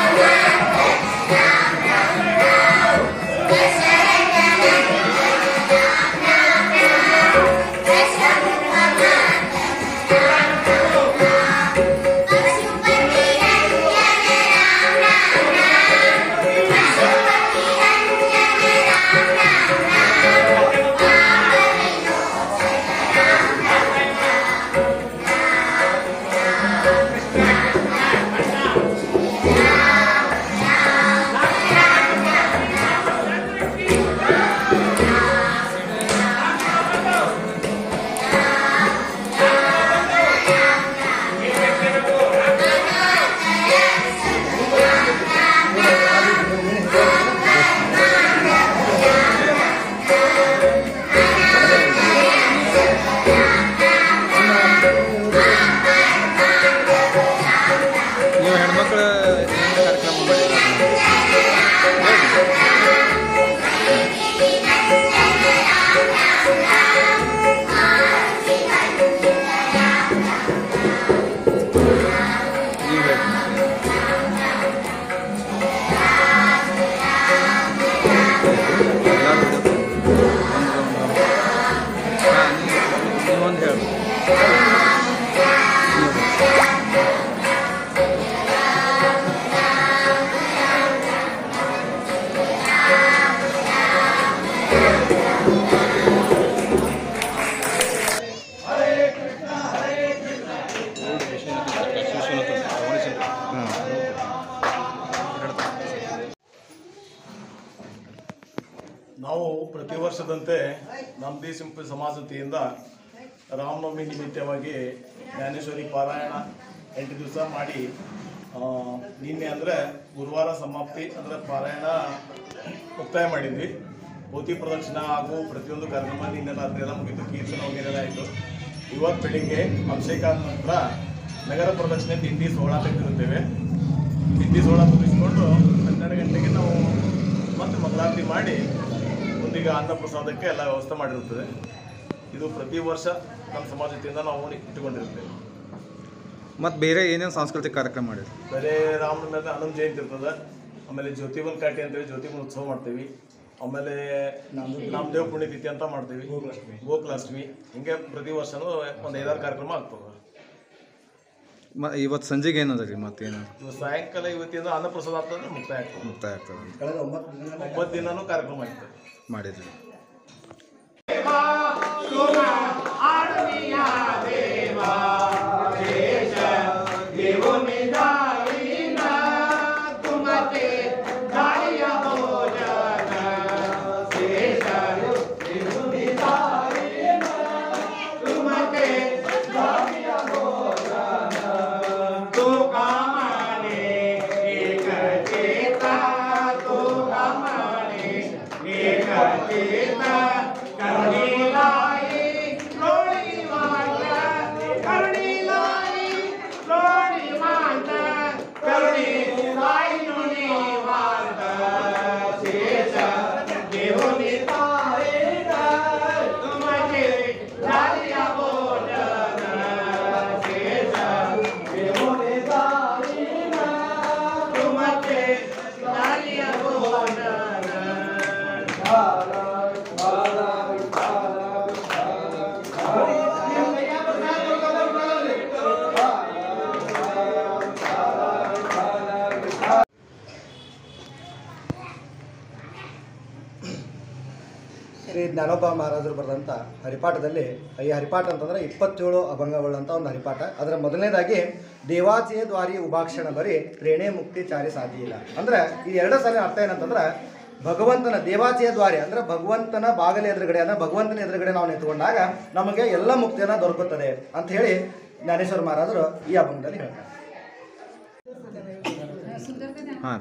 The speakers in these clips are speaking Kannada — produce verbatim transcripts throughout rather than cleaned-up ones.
ನಾವು ಪ್ರತಿ ವರ್ಷದಂತೆ ನಮ್ಮದೇ ಸಿಂಪಲ್ ಸಮಾಜ ವತಿಯಿಂದ ರಾಮನವಮಿ ನಿಮಿತ್ತವಾಗಿ ಜ್ಞಾನೇಶ್ವರಿ ಪಾರಾಯಣ ಎಂಟು ದಿವಸ ಮಾಡಿ ನಿನ್ನೆ ಅಂದರೆ ಗುರುವಾರ ಸಮಾಪ್ತಿ ಅಂದರೆ ಪಾರಾಯಣ ಮುಕ್ತಾಯ ಮಾಡಿದ್ವಿ. ಪೋತಿ ಪ್ರದಕ್ಷಿಣ ಹಾಗೂ ಪ್ರತಿಯೊಂದು ಕಾರ್ಯಕ್ರಮ ನಿನ್ನೆ ರಾತ್ರಿ ಎಲ್ಲ ಮುಗಿತು, ಕೀರ್ತನ ವಗೇರೆಲ್ಲ ಆಯಿತು. ಇವತ್ತು ಬೆಳಿಗ್ಗೆ ಅಭಿಷೇಕ ಆದ ನಂತರ ನಗರ ಪ್ರದಕ್ಷಿಣೆ ತಿಂಡಿ ಸೋಳ ತೆಗೆದಿರುತ್ತೇವೆ. ತಿಂಡಿ ಸೋಳ ಮುಗಿಸ್ಕೊಂಡು ಹನ್ನೆರಡು ಗಂಟೆಗೆ ನಾವು ಮತ್ತೆ ಮಂಗಳಾರತಿ ಮಾಡಿ ಮುಂದೀಗ ಅನ್ನ ಪ್ರಸಾದಕ್ಕೆ ಎಲ್ಲ ವ್ಯವಸ್ಥೆ ಮಾಡಿರುತ್ತದೆ. ಇದು ಪ್ರತಿ ವರ್ಷ ನಮ್ಮ ಸಮಾಜದಿಂದ ನಾವು ಇಟ್ಟುಕೊಂಡಿರ್ತೇವೆ. ಮತ್ತು ಬೇರೆ ಏನೇನು ಸಾಂಸ್ಕೃತಿಕ ಕಾರ್ಯಕ್ರಮ ಮಾಡಿರಿ? ಬೇರೆ ರಾಮನ ಮೇಲೆ ಹನುಮ ಜಯಂತಿ ಇರ್ತದೆ, ಆಮೇಲೆ ಜ್ಯೋತಿಬನ್ ಕಾಟಿ ಅಂತೇಳಿ ಜ್ಯೋತಿಬನ್ ಉತ್ಸವ ಮಾಡ್ತೀವಿ, ಆಮೇಲೆ ನಾಮದೇವ್ ಪುಣ್ಯತಿಥಿ ಅಂತ ಮಾಡ್ತೀವಿ, ಗೋಕುಲಾಷ್ಟಮಿ, ಹಿಂಗೆ ಪ್ರತಿ ವರ್ಷನೂ ಒಂದು ಐದಾರು ಕಾರ್ಯಕ್ರಮ ಆಗ್ತದೆ. ಮ ಇವತ್ತು ಸಂಜೆಗೆ ಏನದ ರೀ ಮತ್ತೇನು? ಇವತ್ತು ಸಾಯಂಕಾಲ ಇವತ್ತಿಂದ ಅನ್ನ ಪ್ರಸಾದ ಆಗ್ತದೆ, ಮುಕ್ತಾಯ ಆಗ್ತದೆ. ಮುಕ್ತಾಯ ಆಗ್ತದೆ. ಕಳೆದ ಒಂಬತ್ತು ದಿನನೂ ಕಾರ್ಯಕ್ರಮ ಆಗ್ತದೆ ಮಾಡಿದ್ರಿ. ಶ್ರೀ ಜ್ಞಾನೋಬ ಮಹಾರಾಜರು ಬರೆದಂಥ ಹರಿಪಾಠದಲ್ಲಿ ಈ ಹರಿಪಾಠ ಅಂತಂದರೆ ಇಪ್ಪತ್ತೇಳು ಅಭಂಗಗಳಂತ ಒಂದು ಹರಿಪಾಠ. ಅದರ ಮೊದಲನೇದಾಗಿ ದೇವಾಚೆಯ ದ್ವಾರಿ ಉಭಾಕ್ಷಣ ಬರೀ ತ್ರೇಣೇ ಮುಕ್ತಿ ಚಾರಿ ಸಾಧಿಯಿಲ್ಲ. ಅಂದರೆ ಈ ಎರಡು ಸಾಲಿನ ಅರ್ಥ ಏನಂತಂದ್ರೆ ಭಗವಂತನ ದೇವಾಚೆಯ ದ್ವಾರಿ ಅಂದರೆ ಭಗವಂತನ ಬಾಗಲ ಎದುರುಗಡೆ ಅಂದರೆ ಭಗವಂತನ ಎದುರುಗಡೆ ನಾವು ನಿಂತುಕೊಂಡಾಗ ನಮಗೆ ಎಲ್ಲ ಮುಕ್ತಿಯನ್ನು ದೊರಕುತ್ತದೆ ಅಂತ ಹೇಳಿ ಜ್ಞಾನೇಶ್ವರ ಮಹಾರಾಜರು ಈ ಅಭಂಗದಲ್ಲಿ ಹೇಳ್ತಾರೆ. ಹಾಂ,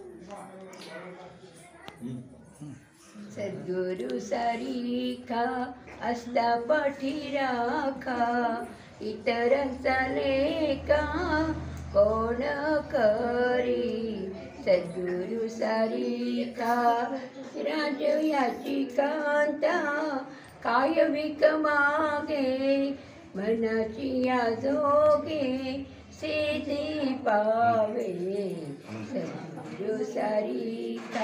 सद्गुरु सरीखा अस्ता पाठी राखा इतरांचा लेखा कोण करी. सद्गुरु सारिखा राज याची कांता काय विक मागे मनाची या जोगे सिद्धी पावे. सद्गुरु सारिका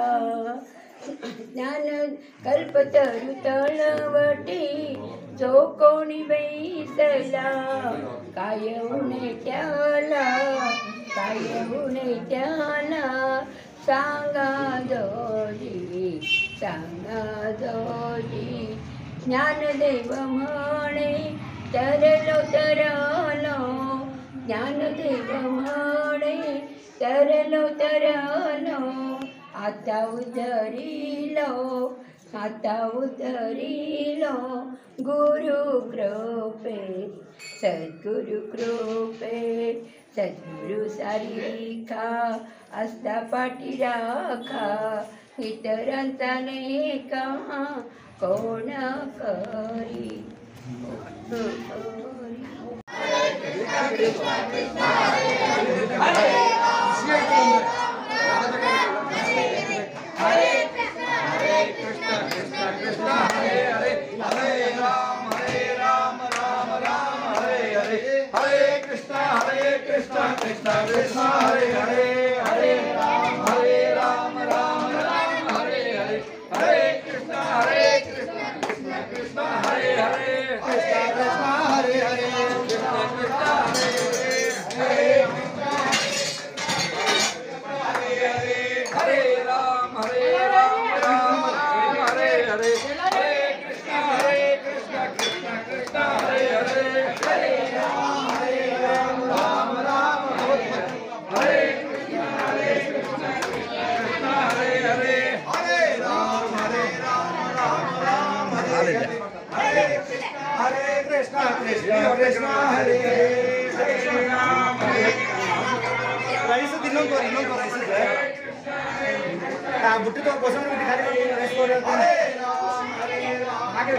ज्ञान कल्पतरु तळवटे चोकोणी बैसला काय उने त्याला काय उने त्याला सांगा जोडी सांगा जोडी ज्ञानदेव म्हणे तरलो तरलो ज्ञानदेव म्हणे तरलो तरलो आता उतरिलो आता उतरिलो गुरु कृपे सद्गुरु कृपे सद्गुरु सारिका असता पाठी राखा इतरांचा नेका कोण करी ರೈಸ್ ಇನ್ನೊಂದು ಇನ್ನೊಂದು ರೈಸ್ ಇದೆ ಆ ಬುಟ್ಟಿ ತಗೋ ಬಸವನ ಬಿಟ್ಟು ಖಾಲಿ ಮಾಡಿ ರೈಸ್ ಕೊಡಿ ಹಾಗೆ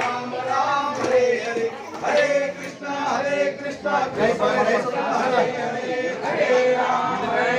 ಹರೇ ಕೃಷ್ಣ ಹರೇ ಕೃಷ್ಣ ಹರೇ ರಾಮ ಹರೇ ರಾಮ